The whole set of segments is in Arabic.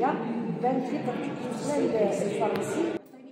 البريديه بان في التسجيل الفرنسي.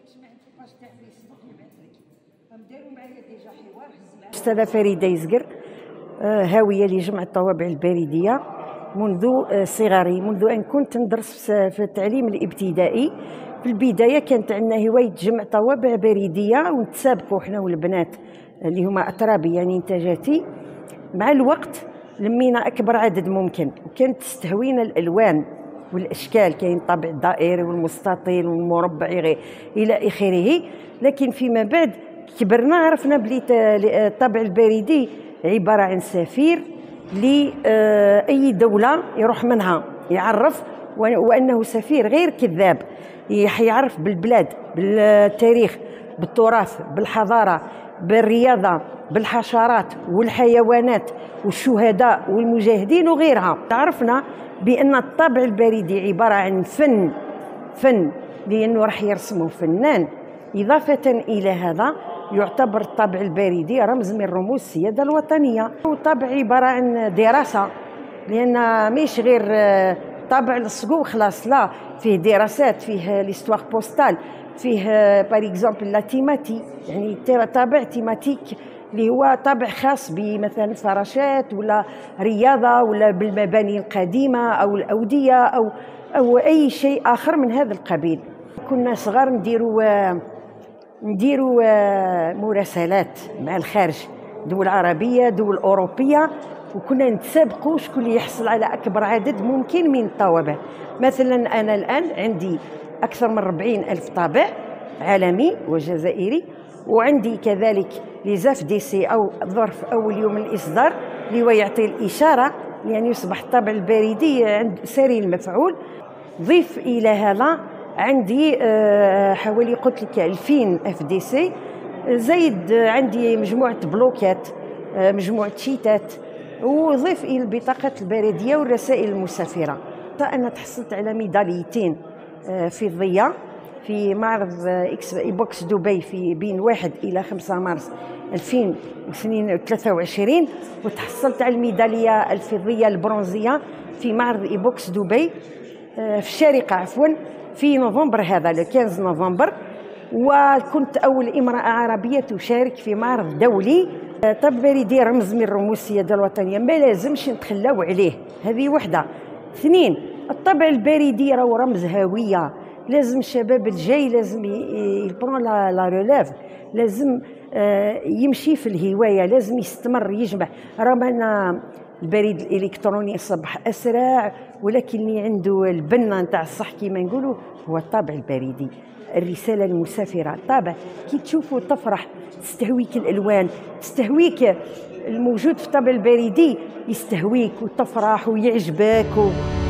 أستاذة فريدة يزقر هاوية لجمع الطوابع البريدية منذ صغري، منذ أن كنت ندرس في التعليم الابتدائي. في البداية كانت عندنا هواية جمع طوابع بريدية ونتسابقوا حنا والبنات اللي هما أترابي يعني إنتاجاتي. مع الوقت لمينا أكبر عدد ممكن وكانت تستهوينا الألوان والأشكال، كاين الطابع الدائري والمستطيل والمربع إلى آخره. لكن فيما بعد كبرنا عرفنا بلي الطابع البريدي عبارة عن سفير لأي دولة يروح منها يعرف، وأنه سفير غير كذاب، يعرف بالبلاد، بالتاريخ، بالتراث، بالحضارة، بالرياضة، بالحشرات والحيوانات والشهداء والمجاهدين وغيرها. عرفنا بأن الطابع البريدي عبارة عن فن لأنه راح يرسمه فنان. إضافة إلى هذا يعتبر الطابع البريدي رمز من رموز السيادة الوطنية، والطابع عبارة عن دراسة، لأن مش غير طابع للصقو خلاص، لا، فيه دراسات، فيه ليستواغ بوستال، فيه بار اكزومبل لا تيماتي، يعني طابع تيماتيك اللي هو طابع خاص بمثلا فراشات ولا رياضة ولا بالمباني القديمة أو الأودية أو أي شيء آخر من هذا القبيل. كنا صغار نديروا مراسلات مع الخارج، دول عربية، دول أوروبية، وكنا نتسابقوا شكون اللي يحصل على أكبر عدد ممكن من الطوابع. مثلا أنا الآن عندي أكثر من 40,000 طابع عالمي وجزائري، وعندي كذلك لزاف دي سي أو ظرف أول يوم الإصدار اللي هو يعطي الإشارة يعني يصبح الطابع البريدي عند سري المفعول. ضيف إلى هذا عندي حوالي قلت لك 2000 اف دي سي، زايد عندي مجموعة بلوكات، مجموعة شيتات، وضيف إلى البطاقات البريدية والرسائل المسافرة. أنا تحصلت على ميداليتين فضية في معرض إيبوكس دبي في بين 1 إلى 5 مارس 2023، وتحصلت على الميدالية الفضية البرونزية في معرض إيبوكس دبي في الشارقة عفوا في نوفمبر هذا، ل 15 نوفمبر. وكنت أول امرأة عربية تشارك في معرض دولي. الطابع البريدي رمز من رموز السيادة الوطنية، ما لازمش نتخلاو عليه، هذه وحدة. 2، الطابع البريدي راهو رمز هوية، لازم الشباب الجاي لازم يبرون لا ريليف، لازم يمشي في الهواية، لازم يستمر يجمع. رغم البريد الإلكتروني أصبح أسرع، ولكن اللي عنده البنة نتاع الصح كما نقولوا هو الطابع البريدي. الرسالة المسافرة، طابع كي تشوفه تفرح، تستهويك الألوان، تستهويك الموجود في الطابع البريدي، يستهويك وتفرح ويعجبك